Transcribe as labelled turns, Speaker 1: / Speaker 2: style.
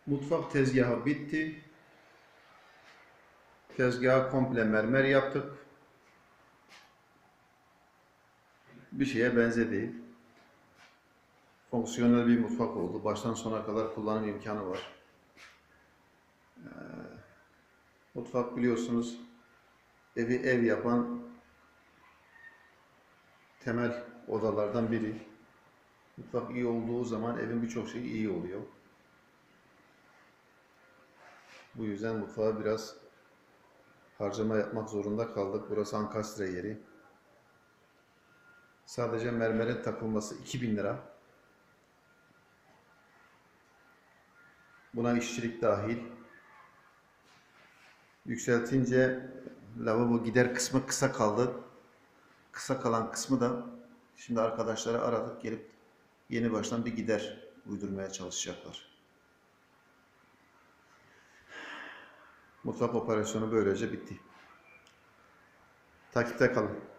Speaker 1: Mutfak tezgahı bitti. Tezgahı komple mermer yaptık. Bir şeye benzedi. Fonksiyonel bir mutfak oldu. Baştan sona kadar kullanım imkanı var. Mutfak biliyorsunuz evi ev yapan temel odalardan biri. Mutfak iyi olduğu zaman evin birçok şeyi iyi oluyor. Bu yüzden mutfağa biraz harcama yapmak zorunda kaldık. Burası ankastre yeri. Sadece mermerin takılması 2000 lira. Buna işçilik dahil. Yükseltince lavabo gider kısmı kısa kaldı. Kısa kalan kısmı da şimdi arkadaşlara aradık, gelip yeni baştan bir gider uydurmaya çalışacaklar. Mutfak operasyonu böylece bitti. Takipte kalın.